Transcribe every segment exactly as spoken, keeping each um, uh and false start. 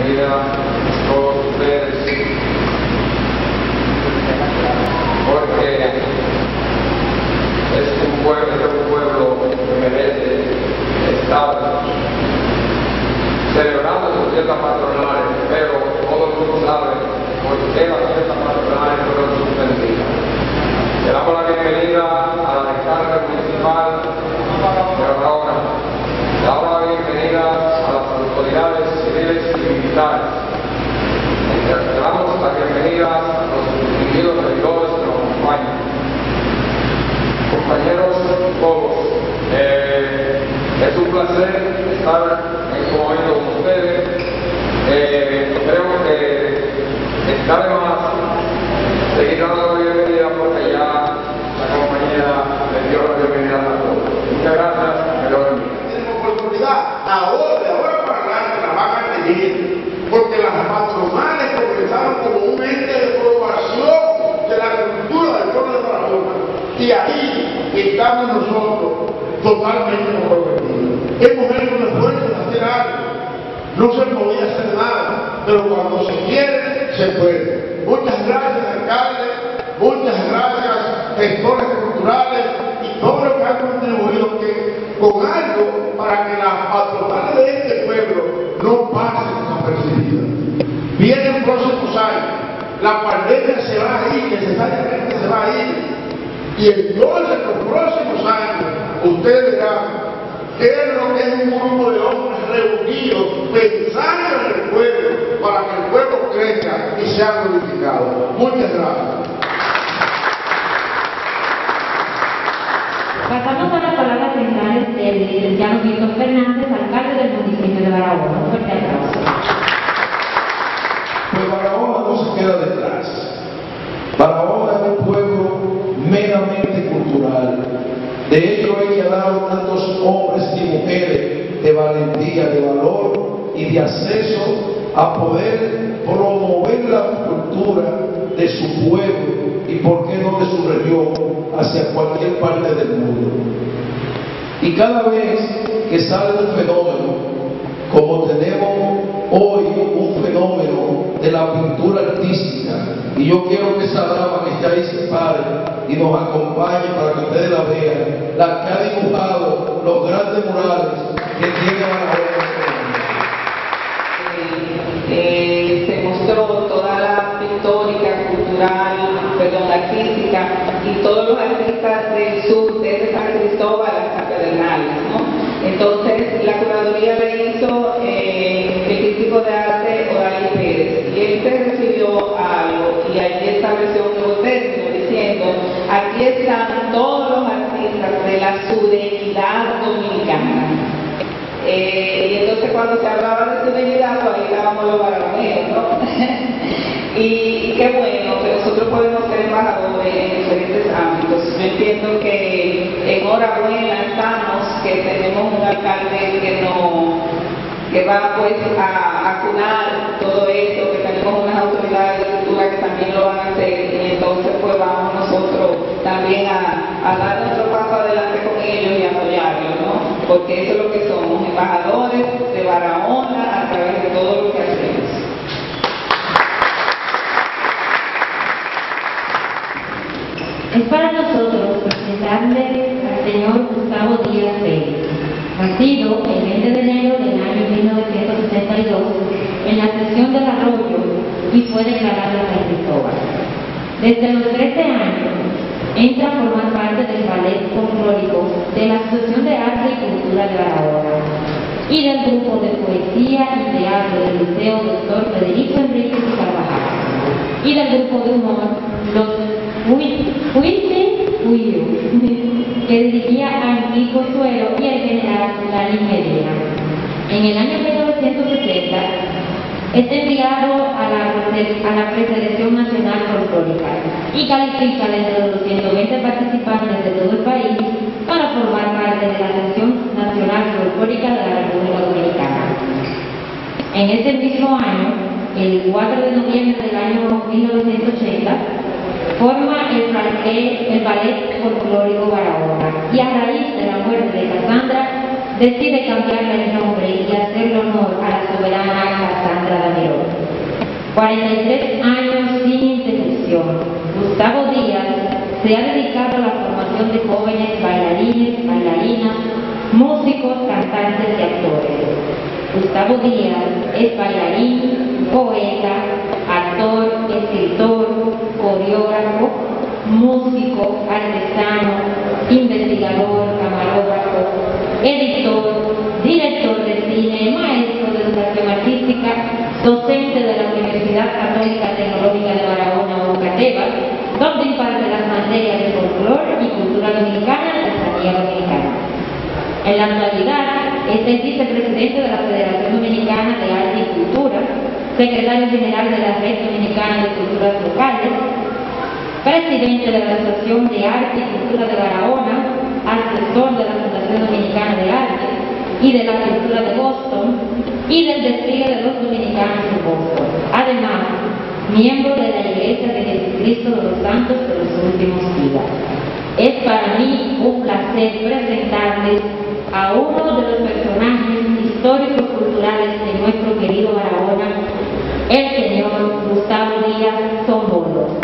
bienvenida a todos ustedes, porque es un pueblo, es un pueblo que merece estar celebrando sus fiestas patronales, pero todo el mundo sabe por qué las fiestas patronales fueron suspendidas. Le damos la bienvenida a la descarga municipal de Barahona. Le damos la bienvenida a las autoridades civiles y militares. Le damos la bienvenida a los distinguidos regidores que nos acompañan. Compañeros todos, eh, es un placer estar en este momento con ustedes. Eh, creo que está de más seguir dando la bienvenida porque ya la compañía le dio la bienvenida a todos. Muchas gracias, me lo bendiga. Tenemos oportunidad ahora, de ahora para adelante la van a tener, porque las patronales comenzaron como un ente de promoción de la cultura del pueblo de Barahona, y ahí estamos nosotros totalmente comprometidos. Hemos hecho un esfuerzo de hacer algo, no se podía hacer nada, pero cuando se quiere, se puede. Muchas gracias, alcalde, muchas gracias, gestores culturales y todos los que han contribuido que, con algo para que las patronales de este pueblo no pasen desapercibidas. Vienen próximos años, la pandemia se va a ir, necesariamente se va a ir, y entonces en los próximos años ustedes verán qué es lo que es un grupo de hombres reunidos pensando en el pueblo para que el pueblo crezca y sea glorificado. Muchas gracias. Pasamos a las palabras centrales del licenciado Víctor Fernández, alcalde del municipio de Barahona. Un fuerte aplauso. Pues Barahona no se queda detrás. Barahona es un pueblo meramente cultural. De hecho, ella ha dado tantos hombres y mujeres de valentía, de valor y de acceso a poder promover la cultura de su pueblo y, por qué no, de su región hacia cualquier parte del mundo. Y cada vez que sale un fenómeno, como tenemos hoy un fenómeno de la pintura artística, y yo quiero que esa dama que está ahí se pare y nos acompañe para que ustedes la vean, la que ha dibujado los grandes murales que tiene Barahona. Eh, se mostró toda la pictórica, cultural, perdón, artística y todos los artistas del sur, desde San Cristóbal hasta Pedernales, ¿no? Entonces la curaduría le hizo eh, el crítico de arte Oralis Pérez, y él se recibió algo y allí estableció un nuevo término diciendo: aquí están todos los artistas de la sureñidad dominicana. Eh, y entonces cuando se hablaba de sureñidad, pues ahí estábamos los barahoneros, ¿no? y qué bueno que nosotros podemos ser embajadores en diferentes ámbitos. Yo entiendo que enhorabuena estamos, que tenemos un alcalde que no que va pues a acunar todo esto, que tenemos unas autoridades de cultura que también lo van a hacer, y entonces pues vamos nosotros también a, a dar nuestro paso adelante con ellos y apoyarlos, ¿no? Porque eso es lo que somos, embajadores de Barahona a través de todo lo que hacemos. Es para nosotros presentarle al señor Gustavo Díaz Pérez, nacido el veinte de enero del año mil novecientos sesenta y dos en la sección del Arroyo, y fue declarado San Cristóbal. Desde los trece años entra a formar parte del ballet folclórico de la Asociación de Arte y Cultura de Barahona y del grupo de poesía y teatro del Liceo Doctor Federico Enríquez y Carvajal y del grupo de humor Los Fuiste Huyo, que dirigía a Enrico Suero y el general Lali Medina. En el año mil novecientos sesenta es enviado a la, a la Preselección Nacional Folclórica y califica dentro de los ciento veinte participantes de todo el país para formar parte de la Selección Nacional Folclórica de la República Dominicana. En ese mismo año, el cuatro de noviembre del año mil novecientos ochenta, forma el, ballet, el ballet folclórico Barahona, y a raíz de la muerte de Cassandra decide cambiarle el nombre y hacerle honor a la soberana Cassandra Daniel. cuarenta y tres años sin interrupción. Gustavo Díaz se ha dedicado a la formación de jóvenes bailarines, bailarinas, músicos, cantantes y actores. Gustavo Díaz es bailarín, poeta, actor, escritor, coreógrafo, músico, artesano, investigador, camarógrafo, editor, director de cine, maestro de educación artística, docente de la Universidad Católica Tecnológica de Barahona, Ocateva, donde imparte las materias de folclore y cultura dominicana de la Sanidad Dominicana. En la actualidad, es el vicepresidente de la Federación Dominicana de Arte y Cultura, secretario general de la Red Dominicana de Culturas Locales, presidente de la Asociación de Arte y Cultura de Barahona, asesor de la Fundación Dominicana de Arte y de la Cultura de Boston y del despliegue de los dominicanos en Boston. Además, miembro de la Iglesia de Jesucristo de los Santos de los Últimos Días. Es para mí un placer presentarles a uno de los personajes históricos culturales de nuestro querido Barahona, el señor Gustavo Díaz Sombolo.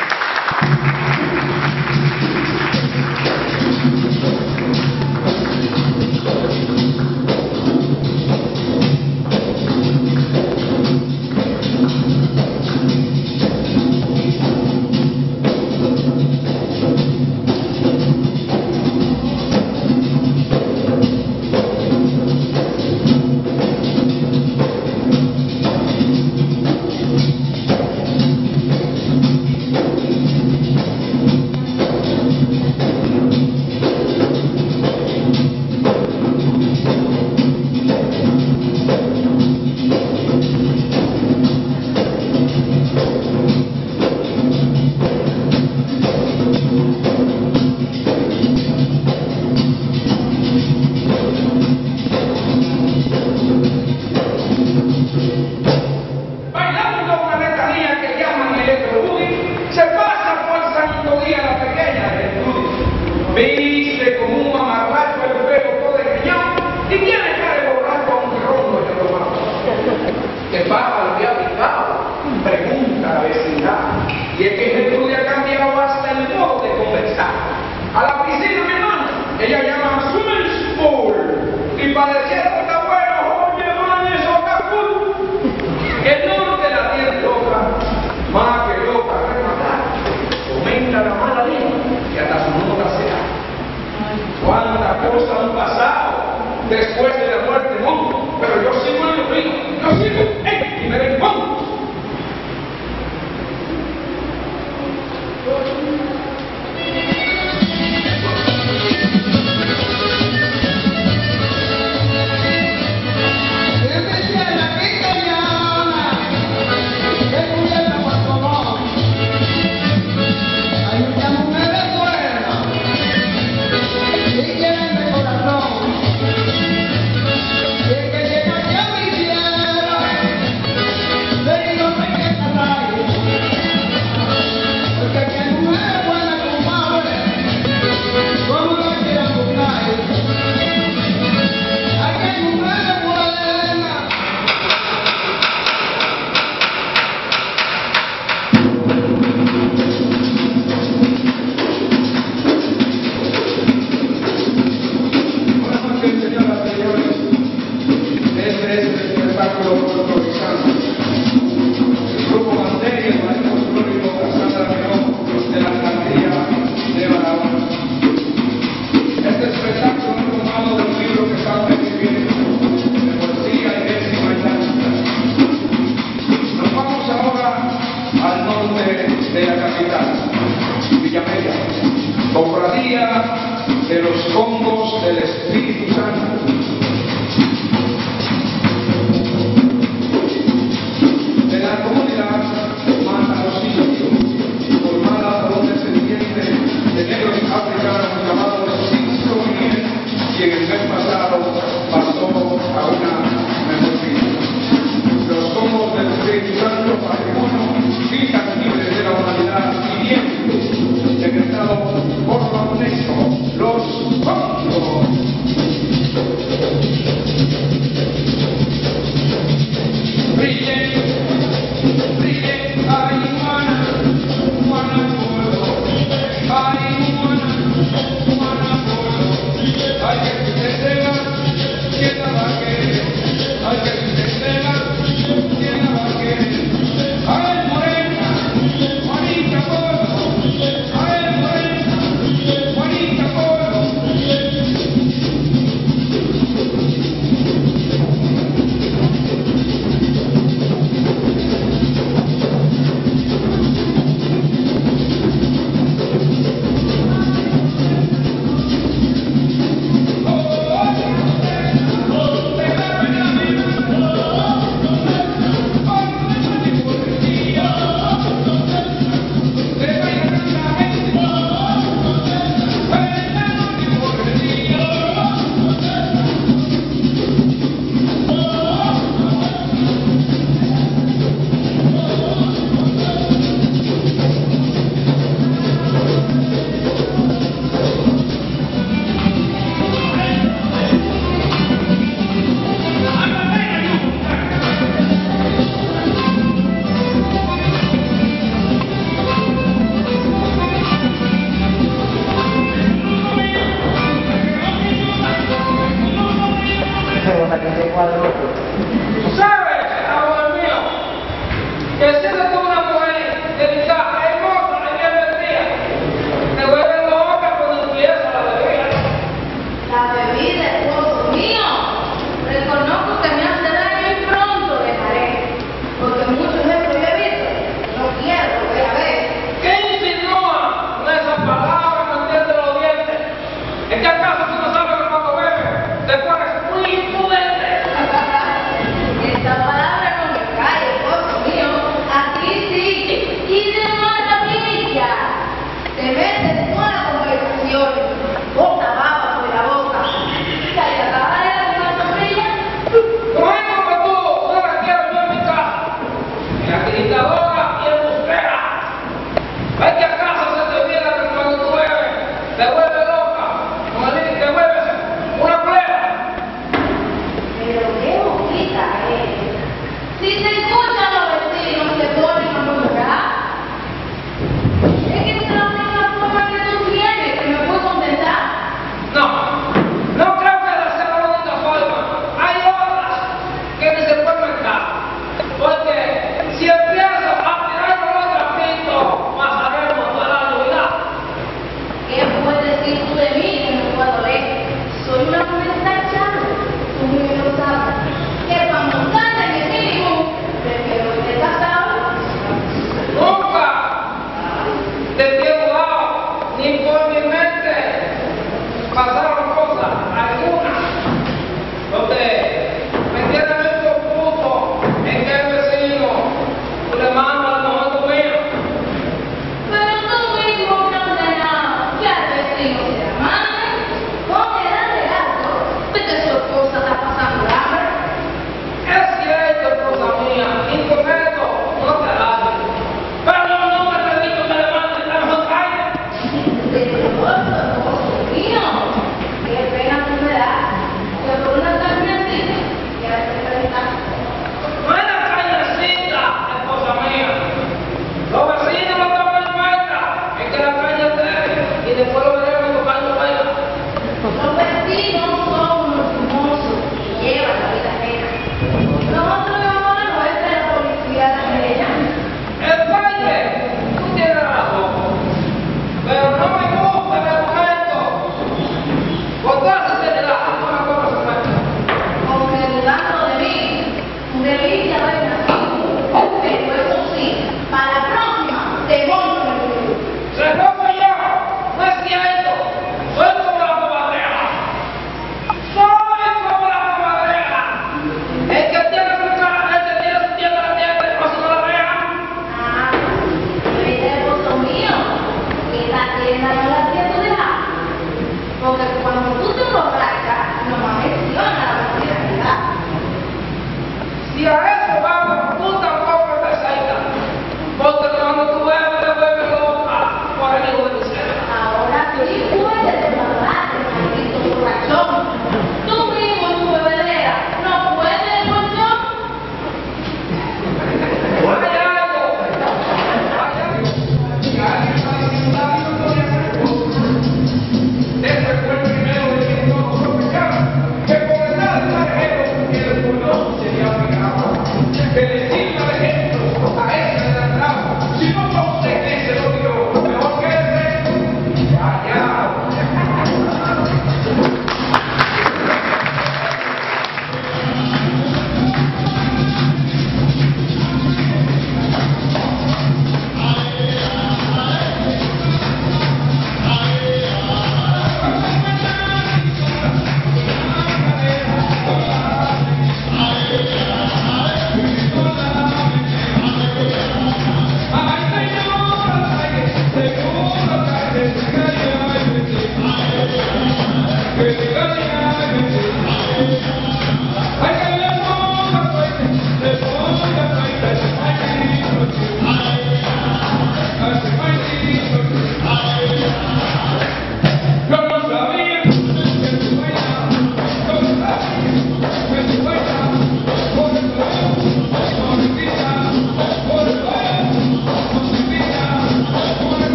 Viste como un mamarracho el pelo todo desgreñado y tiene cara de borracho a un ronco de los manos. ¿Qué pasa? Lo había picado. Pregunta la vecindad. Y es que Gertrude ha cambiado hasta el modo de conversar. A la piscina, mi hermano, ella llama swimming pool. Y para decir que está bueno, oye, man, eso está cool. El norte la tiene loca, más que loca, rematar. Comenta la mala lengua y hasta su nota será. Cuántas cosas han pasado después de la muerte del mundo, pero yo sigo en lo mío, yo sigo en y me respondo. De los hongos del Espíritu Santo. De la comunidad Mata los Indios, formada por un descendiente de negros africanos llamados Simpson y quien el mes pasado pasó a una mejor vida. Los hongos del Espíritu Santo, patrimonio intangible de la humanidad viviente, decretado por la UNESCO. Los hongos. Brillen.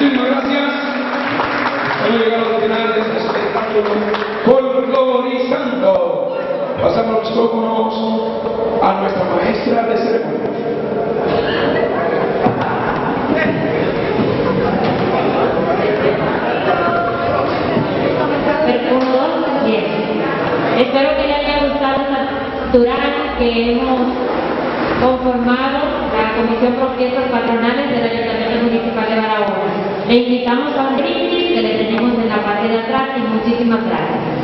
Muchísimas gracias. Hemos llegado al final de este espectáculo folclorizando. Pasamos los micrófonos a nuestra maestra de ceremonia. Bien. Espero que les haya gustado esta cultural que hemos conformado la Comisión por Fiestas Patronales del Ayuntamiento Municipal de Barahona. Le invitamos a un brindis que le tenemos en la parte de atrás y muchísimas gracias.